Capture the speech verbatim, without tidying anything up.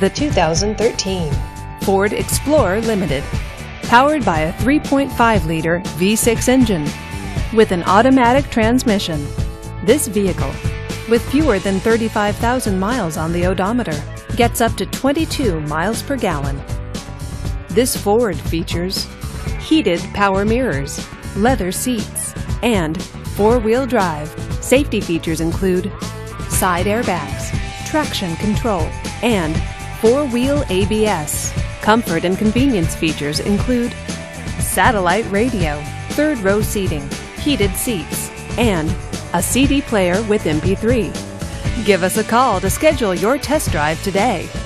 the two thousand thirteen Ford Explorer Limited, powered by a three point five liter V six engine with an automatic transmission. This vehicle, with fewer than thirty-five thousand miles on the odometer, gets up to twenty-two miles per gallon. This Ford features heated power mirrors, leather seats, and four-wheel drive. Safety features include side airbags, traction control, and four-wheel A B S. Comfort and convenience features include satellite radio, third-row seating, heated seats, and a C D player with M P three. Give us a call to schedule your test drive today.